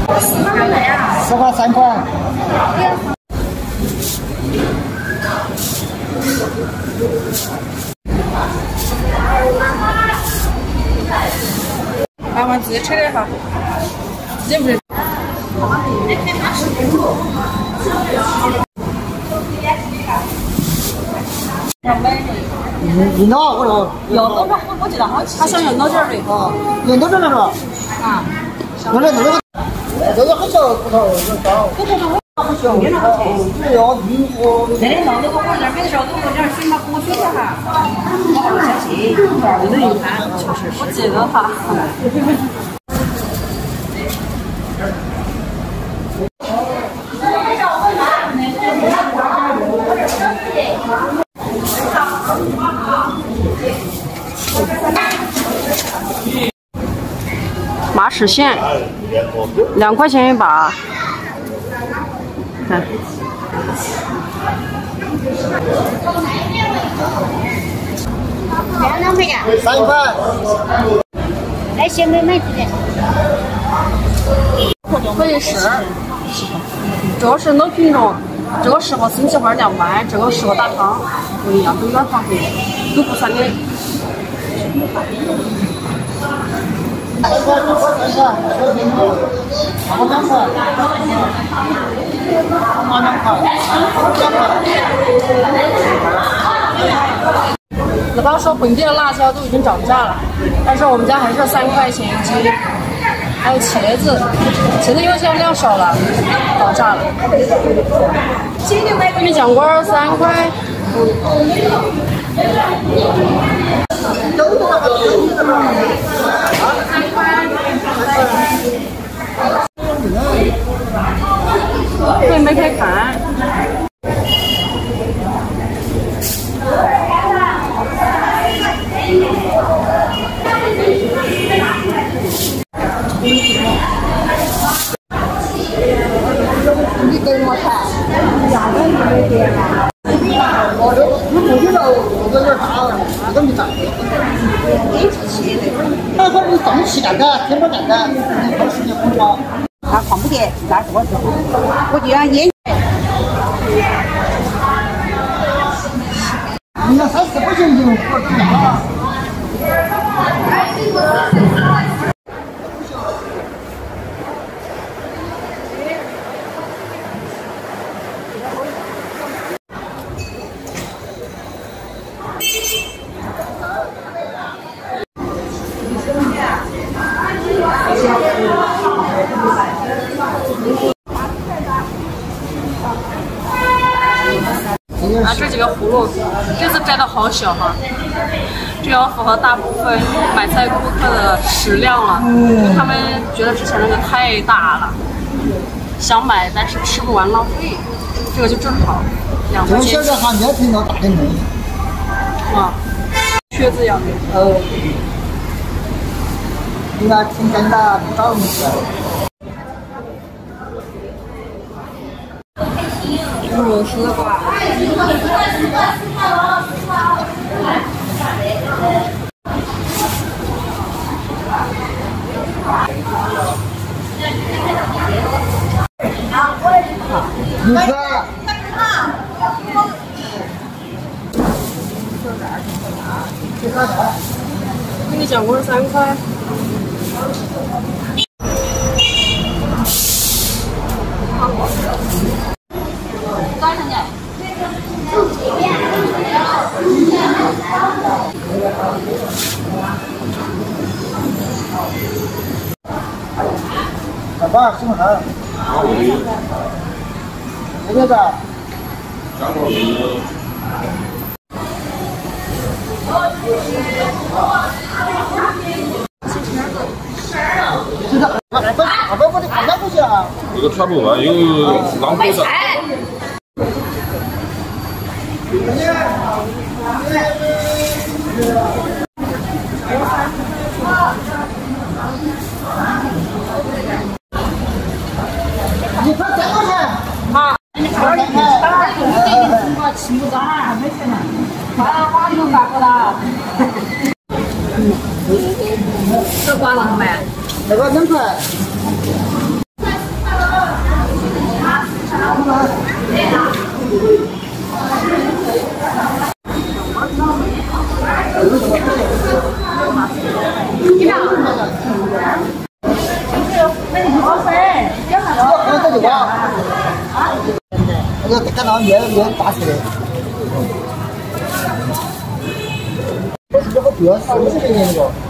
10块3块。 把碗自己扯的哈，自己不是。 硬了，我说。 要多少？我记得好像他想要多点儿的。 啊，要多点儿了是吧？ 啊。 我来弄那个，这个很小骨头，有刀。骨头我很小，这要硬我。 那天弄那个我那儿买的时候，我这儿水嘛给我水了哈，我好相信，这人一看确实是。我记得哈。麻实线，2块钱一把。看， 2块钱。 3块。 哎，先没买几件。 可以试。这个是老品种，这个适合生起花凉拌，这个适合打汤，不一样，都有点防腐，都不酸的。我刚说本地的辣椒都已经涨价了，但是我们家还是3块钱一斤。还有茄子，茄子有些量少了，涨价了。玉米酱罐3块。可以没开看。 你给我看，2个你没点啊？ 我不知道，我有点大了，这个没大。那会儿你放气蛋干，天猫蛋干，你放时间很长。 那放不得，那是我就要腌。 你要3-4块钱就我知道了。 啊，这几个葫芦，这次摘的好小哈，这要符合大部分买菜顾客的食量了，他们觉得之前那个太大了，想买但是吃不完浪费，这个就正好2块钱。 这个还面皮要大点嫩。 啊，靴子一样的。 你看挺真的，不找东西。 猪肉丝瓜。 你说。 玉米酱罐3块。多少钱？ 老板，什么事儿？这个的。 这个穿不完，有浪费的。 你快3块钱。 好。 我吃不着啊，没钱了。花油发不到。 这瓜怎么卖？ 那个2块。 那个看到面大吃的。这个不要40块钱那个。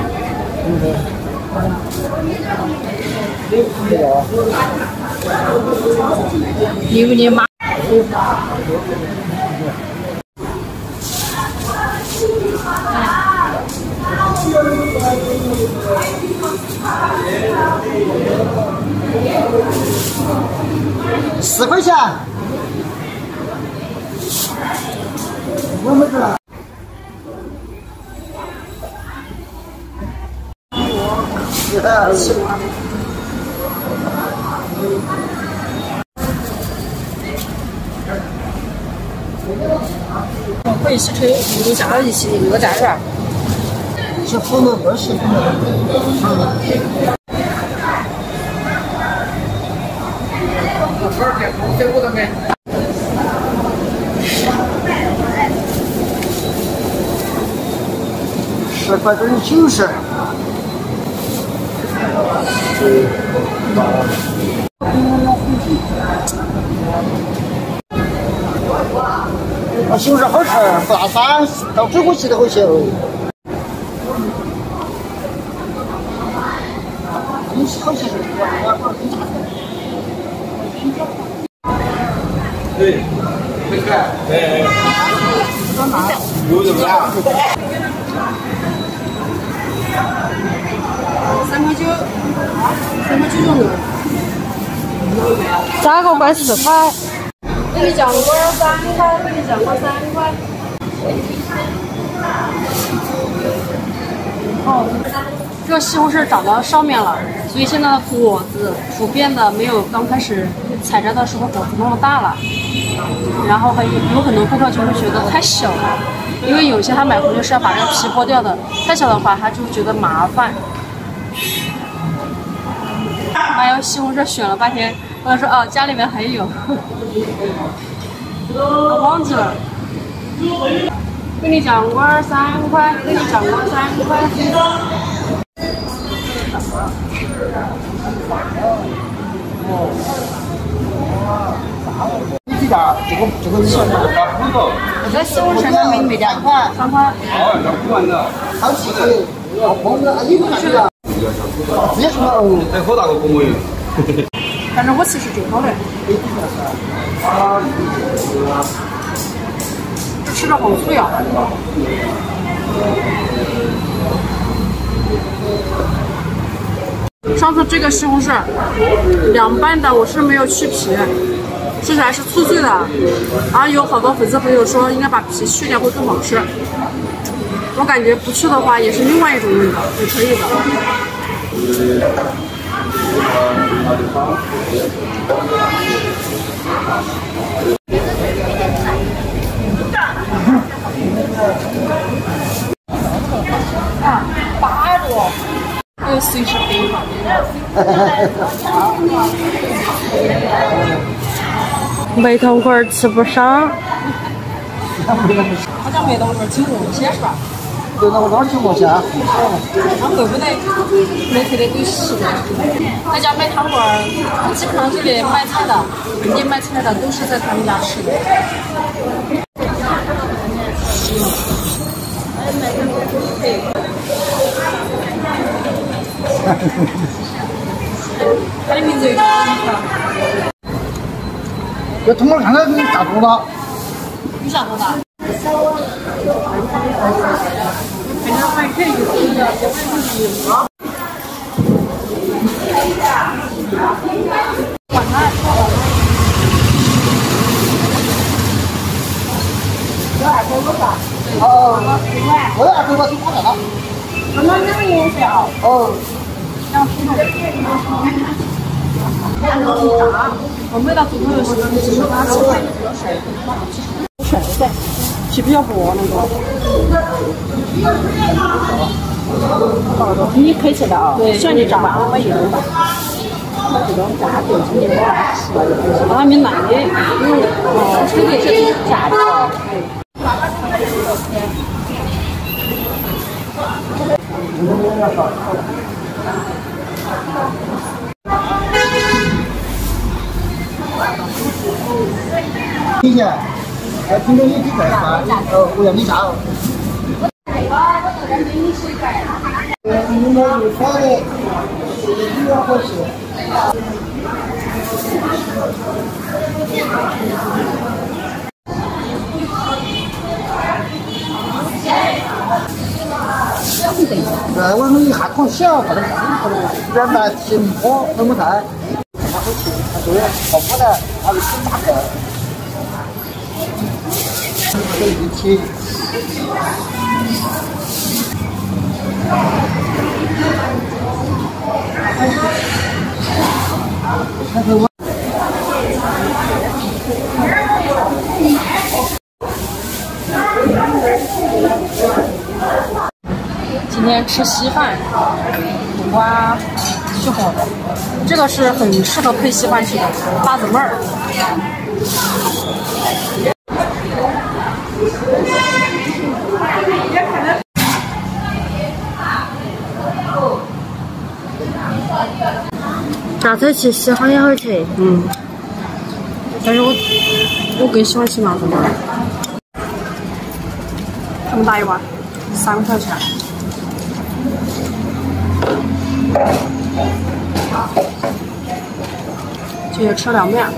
你妈。 10块钱。我没知道。 可以洗车，你加了一起那个蘸料。 是红的味儿是红的。10块等于90。西红柿好吃，不大酸，当水果吃的好吃哦。好吃。 对，很可爱。哎，有怎么样 ？3块9，3块9左右。 加个乖4块。 给你酱锅3块，给你酱锅3块。哦，这个西红柿长到上面了，所以现在的果子普遍的没有刚开始采摘的时候果子那么大了。然后还有很多顾客就会觉得太小了，因为有些他买回去是要把这个皮剥掉的，太小的话他就觉得麻烦。还有西红柿选了半天，我说哦家里面还有。我忘记了，给你酱锅3块，给你酱锅3块。 这家这个是这西红柿还没2块，3块。 好吃的，红的你不吃了？直接说哦。 哎，好大个公文。 反正我其实挺好的。吃着好脆啊！上次这个西红柿凉拌的，我是没有去皮，吃起来是脆脆的。然后有好多粉丝朋友说应该把皮去掉会更好吃，我感觉不去的话也是另外一种味道，也可以的。8个，还有随时备好。 梅糖棍吃不上。 好像梅糖棍挺红些是吧？ 对，那我哪儿去过去啊？ 那会不会没特别对吃的？在家买糖棍儿，基本上这里卖菜的，人家卖菜的都是在他们家吃的。他的名字又叫什么？ 这通过看看你大多大？ 你想多大？反正还可以管他哦，我2块是过来了。 我们那个颜色哦。 我味道最多的是其实它是选的皮比较薄那个。你可以吃的啊，对，像你炸我也能吧。 还没来呢，这个是炸的。 听见？听众一起在发，我要你炸哦。你们有发的，你要好吃。我们一下烤小，不能原来停火分不开，它好吃，对，好不的，它是挺大个，可以一起。 今天吃稀饭，苦瓜去火的，这个是很适合配稀饭吃的，辣子妹儿。 炸菜吃稀饭也好吃， 但是我更喜欢吃辣子妹儿。这么大一碗，3块钱。这也吃凉面。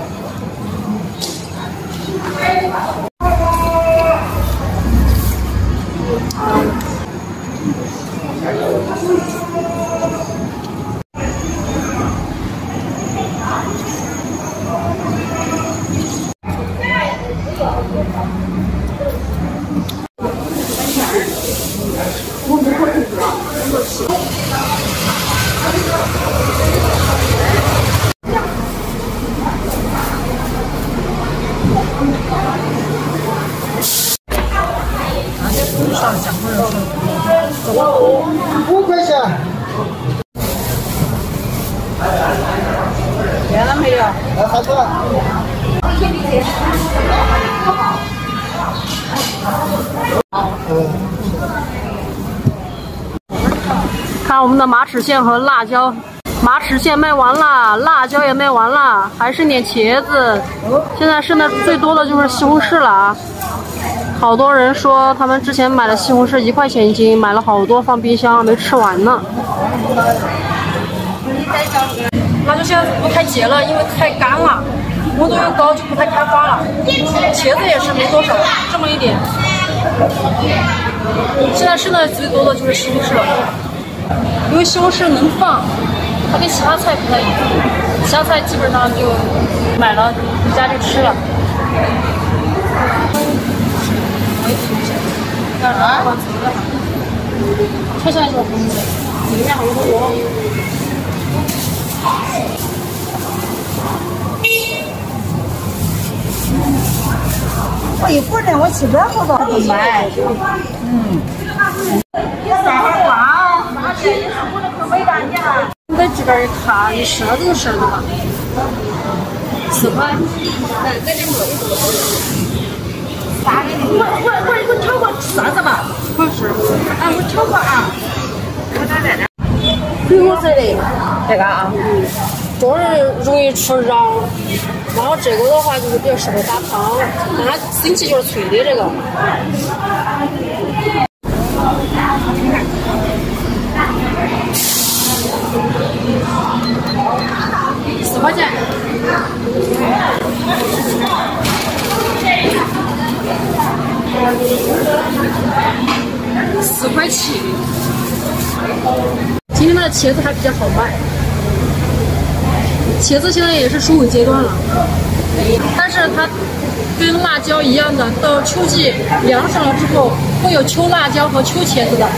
5块钱。 点了没有？ 啥子？ 看我们的马齿苋和辣椒，马齿苋卖完了，辣椒也卖完了，还剩点茄子。现在剩的最多的就是西红柿了啊！好多人说他们之前买的西红柿1块钱一斤，买了好多放冰箱没吃完呢。辣椒现在不太结了，因为太干了，温度又高，就不太开花了。茄子也是没多少，这么一点。现在剩的最多的就是西红柿了，因为西红柿能放，它跟其他菜不太一样，其他菜基本上就买了回家就吃了。切下来就是红色，里面好多。 我一会儿呢，我吃这好多都买。你3号挂，发现也是我的口味大你啊。 你在这边一看，你啥子都是的吧？4块。 我炒过啥子吧？ 不是， 我炒过啊。我在这。绿色的，这个啊， 这儿容易出瓤，然后这个的话就是比较适合打汤，但它生起就是脆的这个。4块钱。4块7。今天的茄子还比较好卖，茄子现在也是收尾阶段了，但是它跟辣椒一样的，到秋季凉爽了之后，会有秋辣椒和秋茄子的。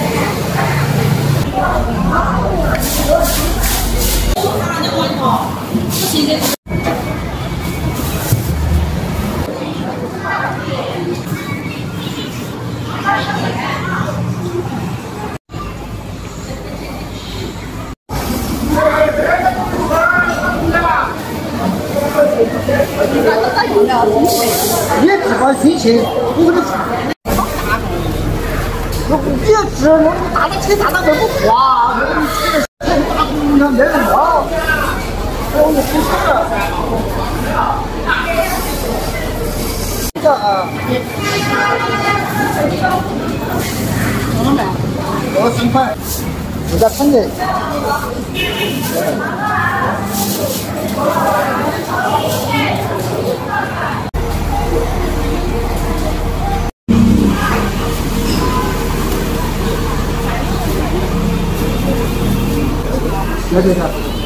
也只管心情，我的。你要吃那大的车大的都不花，这个大姑娘没人要，我也不吃。这个20块，人家称的。来这个。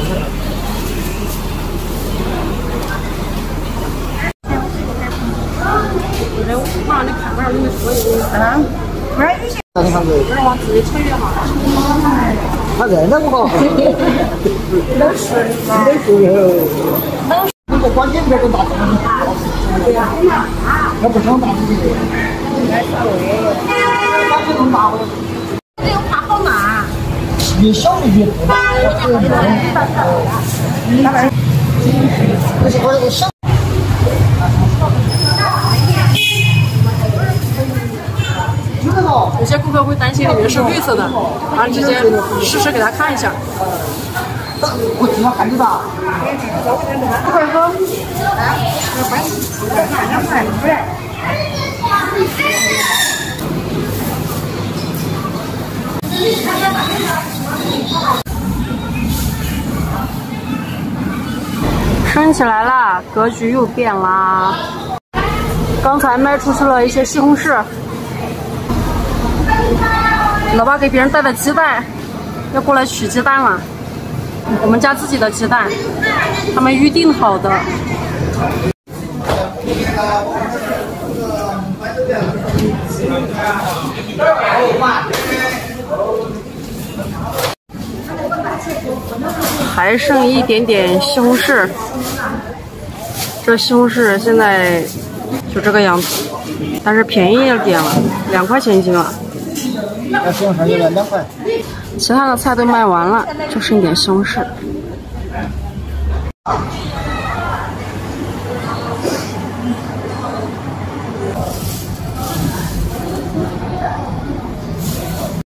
妈，你看那儿有没有所有？ 那你看这， 这儿往自己吹一下。 他认得我。能吃，能吃。那个关键别个大东西，他不想大东西。关键能大我。 这个怕好辣。 越小的越不大，我小。 有些顾客会担心里面是绿色的，然后直接试吃给他看一下。 我经常看你吧。 升起来了，格局又变啦。刚才卖出去了一些西红柿，老爸给别人带的鸡蛋要过来取鸡蛋了。我们家自己的鸡蛋，他们预定好的。还剩一点点西红柿，这西红柿现在就这个样子，但是便宜了点了，2块钱一斤了。 那西红柿就2块。 其他的菜都卖完了，就剩一点西红柿。